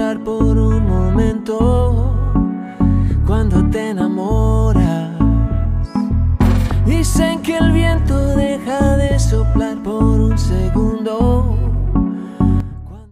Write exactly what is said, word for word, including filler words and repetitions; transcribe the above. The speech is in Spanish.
temblar por un momento cuando te enamoras. Dicen que el viento deja de soplar por un segundo